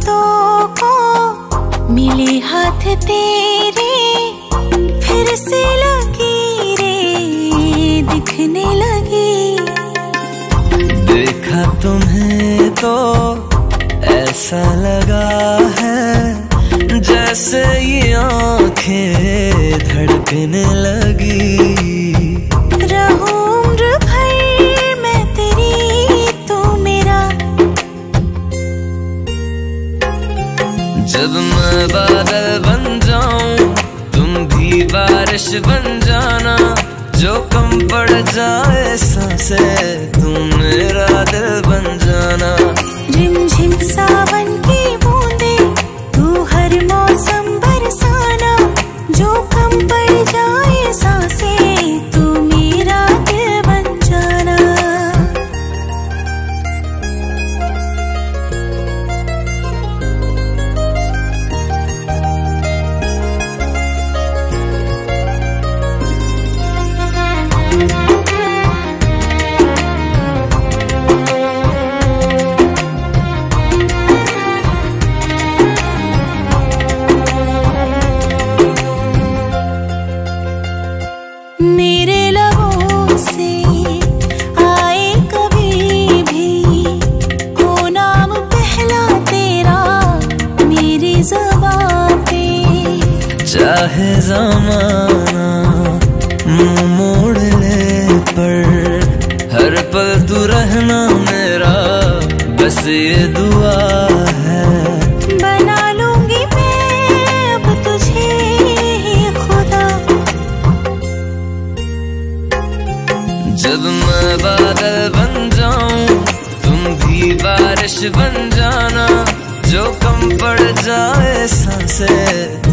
रातों को मिले हाथ तेरे, फिर से लकीरें दिखने लगी। देखा तुम्हें तो ऐसा लगा है जैसे ये आंखें धड़कने लगी। रहूं उम्र भर मैं तेरी, तू मेरा। जब मैं बादल बन जाऊं तुम भी बारिश बन जाना, जो कम पड़ जाए सांसें तुम मेरा दिल बन जाना। रिमझिम सावन की बूंदे तू हर मौसम बरसाना, जो कम पड़ जाए सांसें तू मेरा दिल बन जाना। मेरे लबों से आए कभी भी हो नाम पहला तेरा मेरी ज़बां पे। चाहे ज़माना मुंह मोड़ ले पर हर पल तू रहना मेरा, बस ये दुआ है। बना लूंगी मैं अब तुझे ही खुदा। जब मैं बादल बन जाऊं तुम भी बारिश बन जाना, जो कम पड़ जाए सांसें